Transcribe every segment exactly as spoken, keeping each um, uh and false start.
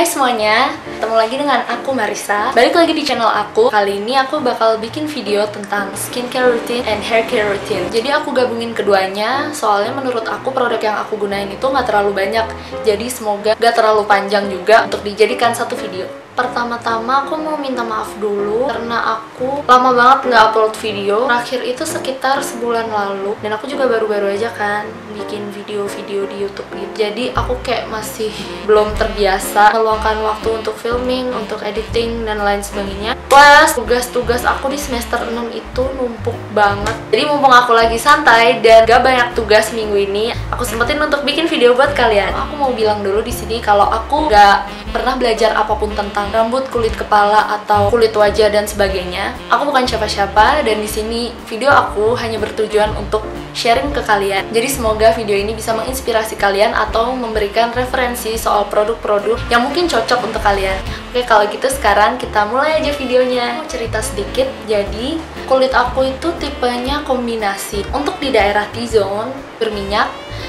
Hai semuanya, ketemu lagi dengan aku Marissa. Balik lagi di channel aku. Kali ini aku bakal bikin video tentang skincare routine and hair care routine. Jadi aku gabungin keduanya, soalnya menurut aku produk yang aku gunain itu nggak terlalu banyak. Jadi semoga nggak terlalu panjang juga untuk dijadikan satu video. Pertama-tama aku mau minta maaf dulu karena aku lama banget nggak upload video. Terakhir itu sekitar sebulan lalu, dan aku juga baru-baru aja kan bikin video-video di YouTube gitu. Jadi aku kayak masih belum terbiasa meluangkan waktu untuk filming, untuk editing dan lain sebagainya. Plus tugas-tugas aku di semester enam itu numpuk banget. Jadi mumpung aku lagi santai dan gak banyak tugas minggu ini, aku sempetin untuk bikin video buat kalian. Aku mau bilang dulu di sini kalau aku gak pernah belajar apapun tentang rambut, kulit kepala atau kulit wajah dan sebagainya. Aku bukan siapa-siapa, dan di sini video aku hanya bertujuan untuk sharing ke kalian. Jadi semoga video ini bisa menginspirasi kalian atau memberikan referensi soal produk-produk yang mungkin cocok untuk kalian. Oke, kalau gitu sekarang kita mulai aja videonya. Mau cerita sedikit, jadi kulit aku itu tipenya kombinasi. Untuk di daerah T-zone berminyak,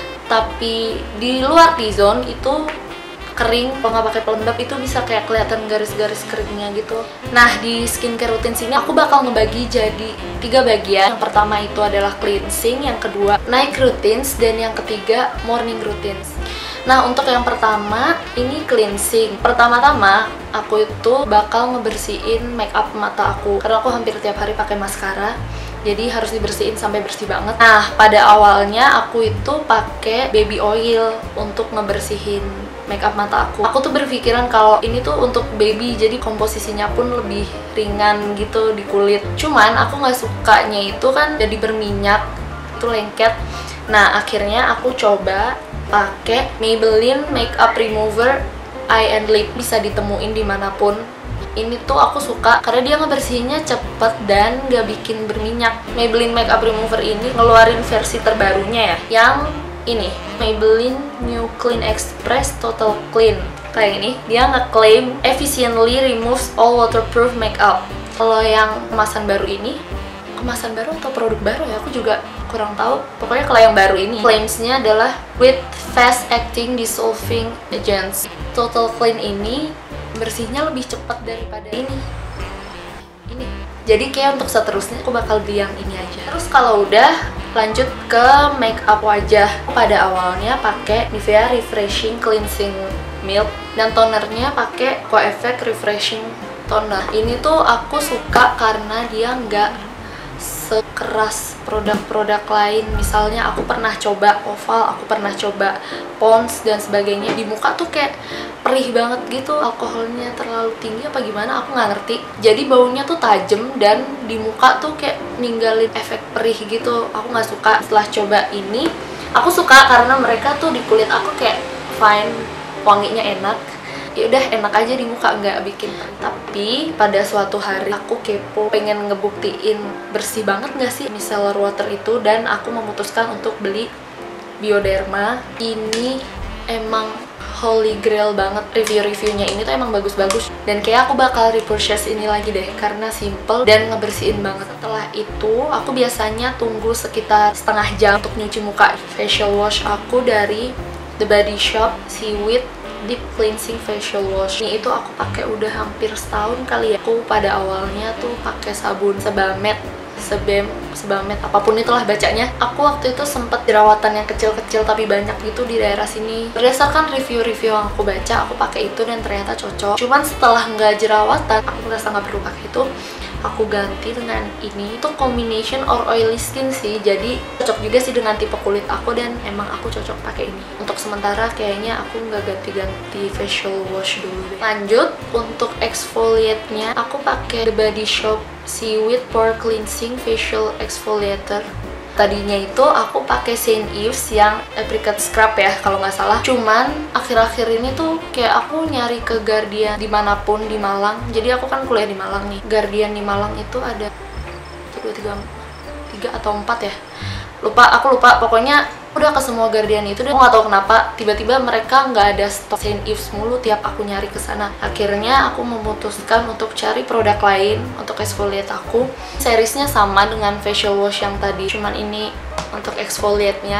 tapi di luar T-zone itu kering. Kalau nggak pakai pelembab itu bisa kayak kelihatan garis-garis keringnya gitu. Nah, di skincare routine sini aku bakal ngebagi jadi tiga bagian. Yang pertama itu adalah cleansing, yang kedua night routines, dan yang ketiga morning routines. Nah, untuk yang pertama ini cleansing. Pertama-tama aku itu bakal ngebersihin make up mata aku karena aku hampir tiap hari pakai maskara. Jadi harus dibersihin sampai bersih banget. Nah, pada awalnya aku itu pakai baby oil untuk ngebersihin makeup mata aku. Aku tuh berpikiran kalau ini tuh untuk baby, jadi komposisinya pun lebih ringan gitu di kulit. Cuman aku nggak sukanya itu kan jadi berminyak, itu lengket. Nah, akhirnya aku coba pakai Maybelline Makeup Remover Eye and Lip. Bisa ditemuin dimanapun. Ini tuh aku suka karena dia ngebersihinnya cepet dan gak bikin berminyak. Maybelline Makeup Remover ini ngeluarin versi terbarunya ya, yang ini Maybelline New Clean Express Total Clean. Kayak ini, dia ngeklaim efficiently removes all waterproof makeup. Kalau yang kemasan baru ini, kemasan baru atau produk baru ya, aku juga kurang tahu. Pokoknya kalau yang baru ini, claimsnya adalah with fast acting dissolving agents. Total Clean ini bersihnya lebih cepat daripada ini. Ini. Jadi kayak untuk seterusnya aku bakal beli yang ini aja. Terus kalau udah, lanjut ke make up wajah. Pada awalnya pakai Nivea Refreshing Cleansing Milk, dan tonernya pakai Co-Effect Refreshing Toner. Ini tuh aku suka karena dia nggak sekeras produk-produk lain. Misalnya aku pernah coba Oval, aku pernah coba Pond's dan sebagainya. Di muka tuh kayak perih banget gitu, alkoholnya terlalu tinggi apa gimana, aku nggak ngerti. Jadi baunya tuh tajem dan di muka tuh kayak ninggalin efek perih gitu. Aku nggak suka. Setelah coba ini, aku suka karena mereka tuh di kulit aku kayak fine, wanginya enak. Ya udah, enak aja di muka, nggak bikin perih. Tapi pada suatu hari aku kepo, pengen ngebuktiin bersih banget nggak sih micellar water itu, dan aku memutuskan untuk beli Bioderma. Ini emang holy grail banget. Review-reviewnya ini tuh emang bagus-bagus, dan kayak aku bakal repurchase ini lagi deh karena simple dan ngebersihin banget. Setelah itu aku biasanya tunggu sekitar setengah jam untuk nyuci muka. Facial wash aku dari The Body Shop Seaweed Deep Cleansing Facial Wash. Ini itu aku pakai udah hampir setahun kali ya. Aku pada awalnya tuh pakai sabun Sebamed, Sebem, Sebamed, apapun itulah bacanya. Aku waktu itu sempet jerawatan yang kecil-kecil tapi banyak gitu di daerah sini. Berdasarkan review-review yang aku baca, aku pakai itu dan ternyata cocok. Cuman setelah nggak jerawatan, aku merasa nggak perlu pakai itu. Aku ganti dengan ini. Itu combination or oily skin sih, jadi cocok juga sih dengan tipe kulit aku, dan emang aku cocok pakai ini. Untuk sementara kayaknya aku nggak ganti-ganti facial wash dulu deh. Lanjut, untuk exfoliate-nya aku pakai The Body Shop Seaweed Pore Cleansing Facial Exfoliator. Tadinya itu aku pakai Saint Ives yang apricot scrub ya kalau nggak salah. Cuman akhir-akhir ini tuh kayak aku nyari ke Guardian dimanapun di Malang. Jadi aku kan kuliah di Malang nih. Guardian di Malang itu ada tiga, tiga, tiga atau empat ya. Lupa, aku lupa. Pokoknya udah ke semua Guardian itu, dan aku nggak tahu kenapa tiba-tiba mereka nggak ada stok Saint Ives mulu tiap aku nyari ke sana. Akhirnya aku memutuskan untuk cari produk lain untuk exfoliate aku. Seriesnya sama dengan facial wash yang tadi, cuman ini untuk exfoliate-nya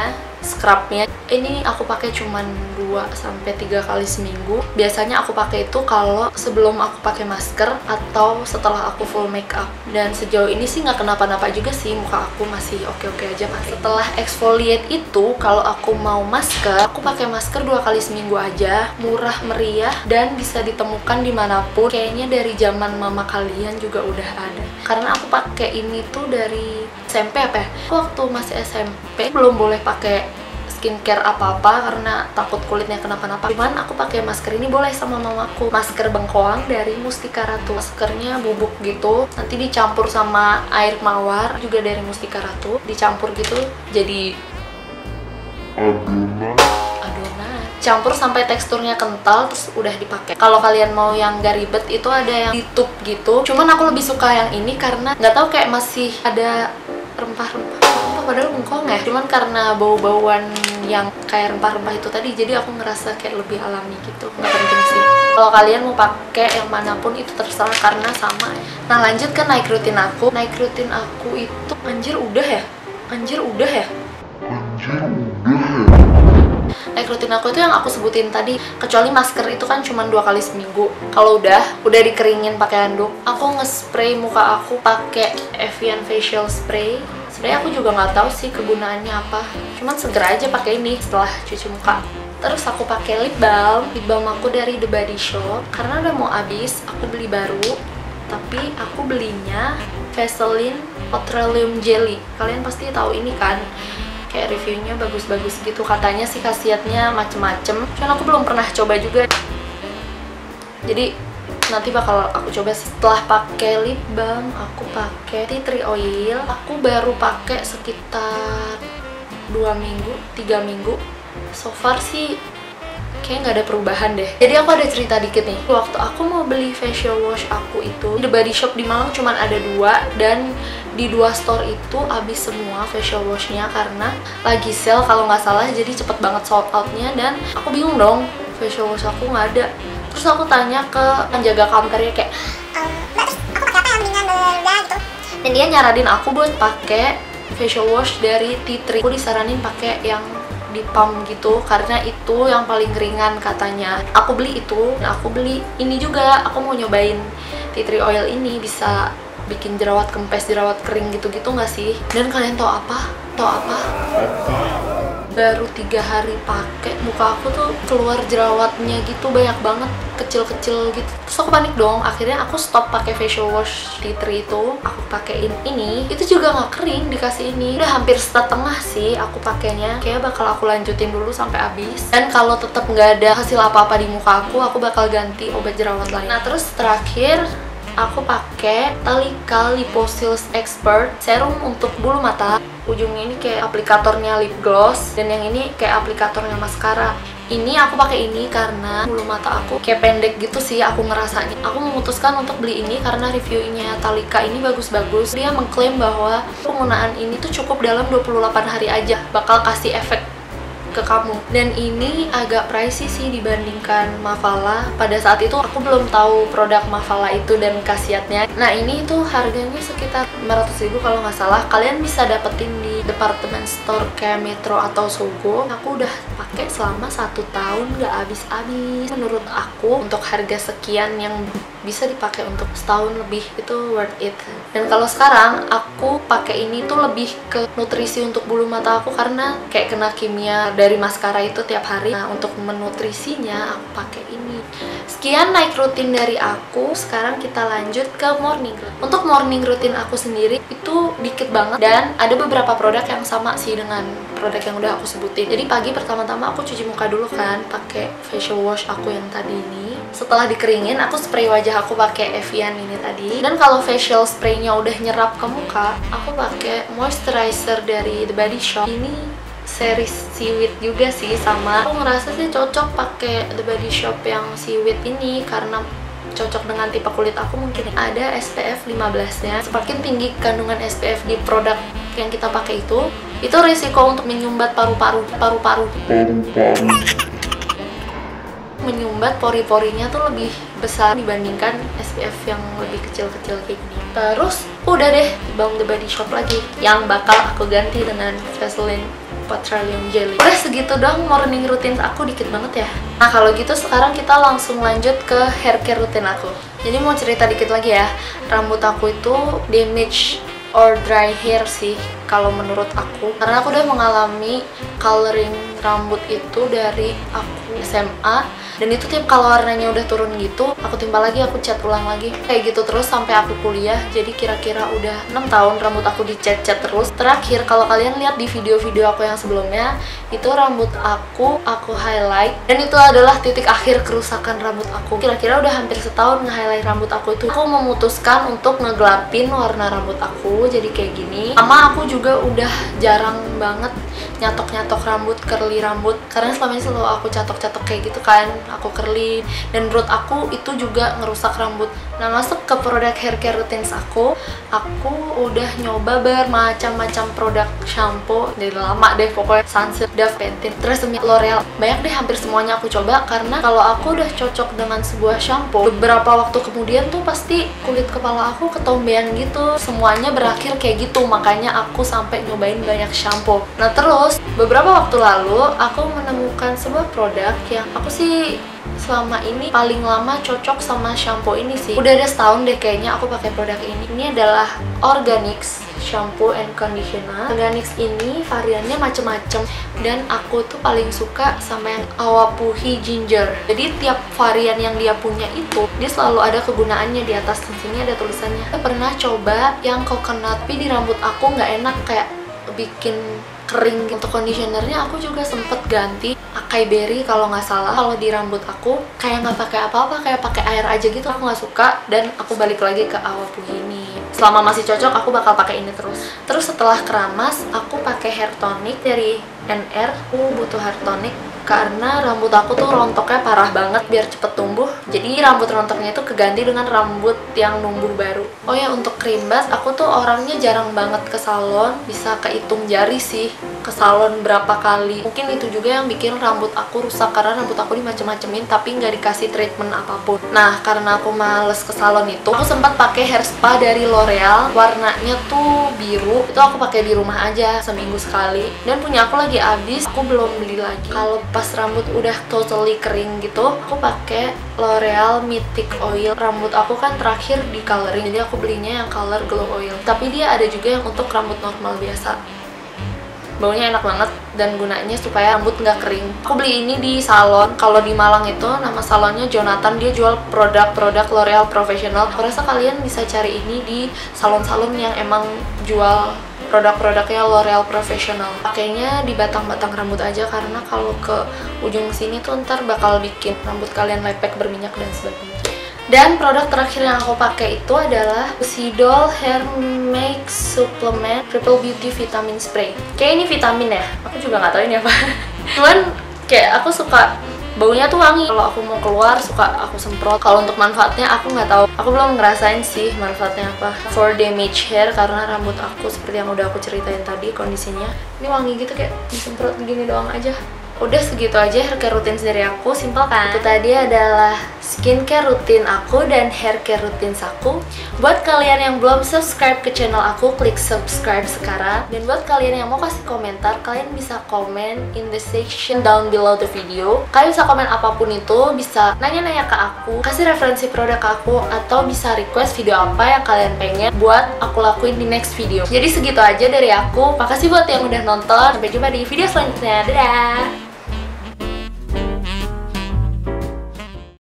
scrubnya. Ini aku pakai cuman dua sampai tiga kali seminggu. Biasanya aku pakai itu kalau sebelum aku pakai masker atau setelah aku full makeup. Dan sejauh ini sih nggak kenapa-napa juga sih, muka aku masih oke-oke aja pakai. Setelah exfoliate itu, kalau aku mau masker, aku pakai masker dua kali seminggu aja. Murah meriah dan bisa ditemukan dimanapun. Kayaknya dari zaman mama kalian juga udah ada. Karena aku pakai ini tuh dari S M P apa ya? Waktu masih S M P belum boleh pakai skincare apa-apa karena takut kulitnya kenapa-napa. Cuman aku pakai masker ini boleh sama mamaku. Masker bengkoang dari Mustika Ratu. Maskernya bubuk gitu, nanti dicampur sama air mawar juga dari Mustika Ratu. Dicampur gitu jadi adonan. Adonan. Campur sampai teksturnya kental terus udah dipakai. Kalau kalian mau yang gak ribet itu ada yang di tube gitu. Cuman aku lebih suka yang ini karena nggak tahu kayak masih ada rempah-rempah. Padahal bengkong ya, cuman karena bau-bauan yang kayak rempah-rempah itu tadi, jadi aku ngerasa kayak lebih alami gitu. Nggak penting sih. Kalau kalian mau pakai yang manapun itu terserah karena sama. Nah lanjut ke night routine aku. Night routine aku itu anjir udah ya, anjir udah ya, anjir udah ya. Night routine aku itu yang aku sebutin tadi, kecuali masker itu kan cuma dua kali seminggu. Kalau udah, udah dikeringin pakai handuk, aku nge-spray muka aku pakai Evian facial spray. Sebenarnya aku juga nggak tahu sih kegunaannya apa, cuman segera aja pakai ini setelah cuci muka. Terus aku pakai lip balm, lip balm aku dari The Body Shop karena udah mau habis, aku beli baru. Tapi aku belinya Vaseline Petroleum Jelly. Kalian pasti tahu ini kan? Kayak reviewnya bagus-bagus gitu, katanya sih khasiatnya macem-macem. Cuman aku belum pernah coba juga. Jadi nanti bakal aku coba. Setelah pakai lip balm, aku pakai tea tree oil. Aku baru pakai sekitar dua minggu, tiga minggu. So far sih kayak nggak ada perubahan deh. Jadi aku ada cerita dikit nih. Waktu aku mau beli facial wash aku itu, The Body Shop di Malang cuman ada dua, dan di dua store itu habis semua facial washnya karena lagi sale kalau nggak salah. Jadi cepet banget sold outnya dan aku bingung dong, facial wash aku nggak ada. Terus aku tanya ke penjaga counternya kayak, ehm, mbak, terus aku pakai apa yang mendingan bla gitu. Dan dia nyaranin aku buat pakai facial wash dari tea tree. Aku disaranin pakai yang di pump gitu karena itu yang paling ringan katanya. Aku beli itu, nah aku beli ini juga. Aku mau nyobain tea tree oil ini, bisa bikin jerawat kempes, jerawat kering gitu-gitu nggak sih? Dan kalian tau apa? Tau apa? Baru tiga hari pakai, muka aku tuh keluar jerawatnya gitu banyak banget, kecil-kecil gitu. Terus aku panik dong. Akhirnya aku stop pakai facial wash tea tree itu. Aku pakein ini, itu juga nggak kering dikasih ini. Udah hampir setengah sih aku pakainya. Kayak bakal aku lanjutin dulu sampai habis. Dan kalau tetap nggak ada hasil apa-apa di muka aku, aku bakal ganti obat jerawat lain. Nah terus terakhir aku pakai Talika Liposils Expert serum untuk bulu mata. Ujungnya ini kayak aplikatornya lip gloss dan yang ini kayak aplikatornya maskara. Ini aku pakai ini karena bulu mata aku kayak pendek gitu sih aku ngerasanya. Aku memutuskan untuk beli ini karena reviewnya Talika ini bagus-bagus. Dia mengklaim bahwa penggunaan ini tuh cukup dalam dua puluh delapan hari aja bakal kasih efek ke kamu. Dan ini agak pricey sih dibandingkan Mavala. Pada saat itu aku belum tahu produk Mavala itu dan khasiatnya. Nah ini tuh harganya sekitar lima ratus ribu kalau nggak salah. Kalian bisa dapetin di department store kayak Metro atau Sogo. Aku udah pakai selama satu tahun nggak habis-habis. Menurut aku untuk harga sekian yang bisa dipakai untuk setahun lebih itu worth it. Dan kalau sekarang aku pakai ini tuh lebih ke nutrisi untuk bulu mata aku karena kayak kena kimia dari maskara itu tiap hari. Nah untuk menutrisinya aku pakai ini. Sekian night routine dari aku. Sekarang kita lanjut ke morning routine. Untuk morning routine aku sendiri itu dikit banget dan ada beberapa produk yang sama sih dengan produk yang udah aku sebutin. Jadi pagi pertama-tama aku cuci muka dulu kan pakai facial wash aku yang tadi ini. Setelah dikeringin aku spray wajah aku pakai Evian ini tadi. Dan kalau facial spraynya udah nyerap ke muka, aku pakai moisturizer dari The Body Shop. Ini series seaweed juga sih sama. Aku ngerasa sih cocok pakai The Body Shop yang seaweed ini karena cocok dengan tipe kulit aku. Mungkin ada S P F lima belas nya. Semakin tinggi kandungan S P F di produk yang kita pakai itu, itu risiko untuk menyumbat paru-paru, paru-paru, paru-paru. Menyumbat pori-porinya tuh lebih besar dibandingkan S P F yang lebih kecil-kecil kayak gini. Terus udah deh, balm The Body Shop lagi yang bakal aku ganti dengan Vaseline petroleum jelly. Udah segitu dong morning routine aku, dikit banget ya. Nah kalau gitu sekarang kita langsung lanjut ke hair care routine aku. Jadi mau cerita dikit lagi ya, rambut aku itu damage or dry hair sih kalau menurut aku, karena aku udah mengalami coloring rambut itu dari aku S M A, dan itu tiap kalau warnanya udah turun gitu aku timpal lagi, aku cat ulang lagi kayak gitu terus sampai aku kuliah. Jadi kira-kira udah enam tahun rambut aku dicat-cat terus. Terakhir kalau kalian lihat di video-video aku yang sebelumnya, itu rambut aku aku highlight, dan itu adalah titik akhir kerusakan rambut aku. Kira-kira udah hampir setahun nge-highlight rambut aku itu. Aku memutuskan untuk ngegelapin warna rambut aku jadi kayak gini. Sama aku juga udah jarang banget nyatok-nyatok rambut, curly rambut, karena selama ini selalu aku catok-catok kayak gitu kan, aku curly, dan menurut aku itu juga ngerusak rambut. Nah masuk ke produk hair care routines aku, aku udah nyoba bermacam-macam produk shampoo dari lama deh pokoknya, Sunsilk, Dove, Pantene, terus demi L'Oreal, banyak deh, hampir semuanya aku coba. Karena kalau aku udah cocok dengan sebuah shampoo, beberapa waktu kemudian tuh pasti kulit kepala aku ketombean gitu, semuanya berakhir kayak gitu, makanya aku sampai nyobain banyak shampoo. Nah terus beberapa waktu lalu aku menemukan sebuah produk yang aku sih selama ini paling lama cocok sama shampoo ini sih. Udah ada setahun deh kayaknya aku pakai produk ini. Ini adalah Organix shampoo and conditioner. Organix ini variannya macem-macem, dan aku tuh paling suka sama yang Awapuhi Ginger. Jadi tiap varian yang dia punya itu dia selalu ada kegunaannya di atas. Di sini ada tulisannya. Saya pernah coba yang coconut, tapi di rambut aku nggak enak, kayak bikin kering. Untuk conditionernya aku juga sempet ganti acai berry kalau nggak salah. Kalau di rambut aku kayak nggak pakai apa-apa, kayak pakai air aja gitu, aku nggak suka, dan aku balik lagi ke Awapuhi ini. Selama masih cocok aku bakal pakai ini terus. Terus setelah keramas aku pakai hair tonic dari N R. Aku butuh hair tonic karena rambut aku tuh rontoknya parah banget, biar cepet tumbuh. Jadi rambut rontoknya itu keganti dengan rambut yang numbuh baru. Oh ya, untuk cream bus, aku tuh orangnya jarang banget ke salon, bisa kehitung jari sih ke salon berapa kali. Mungkin itu juga yang bikin rambut aku rusak, karena rambut aku dimacem-macemin tapi nggak dikasih treatment apapun. Nah karena aku males ke salon itu, aku sempat pakai hair spa dari L'Oreal, warnanya tuh biru. Itu aku pakai di rumah aja seminggu sekali, dan punya aku lagi habis, aku belum beli lagi. Kalau pas rambut udah totally kering gitu, aku pakai L'Oreal Mythic Oil. Rambut aku kan terakhir di coloring, jadi aku belinya yang color glow oil. Tapi dia ada juga yang untuk rambut normal biasa. Baunya enak banget, dan gunanya supaya rambut nggak kering. Aku beli ini di salon, kalau di Malang itu nama salonnya Jonathan. Dia jual produk-produk L'Oreal Professional. Aku rasa kalian bisa cari ini di salon-salon yang emang jual produk-produknya L'Oreal Professional. Pakainya di batang-batang rambut aja, karena kalau ke ujung sini tuh ntar bakal bikin rambut kalian lepek, berminyak, dan sebagainya. Dan produk terakhir yang aku pakai itu adalah Sidol Hair Make Supplement Triple Beauty Vitamin Spray. Kayak ini vitamin ya, aku juga nggak tahu ini apa. Cuman kayak aku suka baunya tuh wangi. Kalau aku mau keluar suka aku semprot. Kalau untuk manfaatnya aku nggak tahu, aku belum ngerasain sih manfaatnya apa. For damage hair, karena rambut aku seperti yang udah aku ceritain tadi kondisinya, ini wangi gitu, kayak disemprot gini doang aja. Udah segitu aja hair care routine dari aku, simpel kan? Itu tadi adalah skincare rutin aku dan hair care routine aku. Buat kalian yang belum subscribe ke channel aku, klik subscribe sekarang. Dan buat kalian yang mau kasih komentar, kalian bisa komen in the section down below the video. Kalian bisa komen apapun itu, bisa nanya-nanya ke aku, kasih referensi produk ke aku, atau bisa request video apa yang kalian pengen buat aku lakuin di next video. Jadi segitu aja dari aku. Makasih buat yang udah nonton. Sampai jumpa di video selanjutnya. Dadah!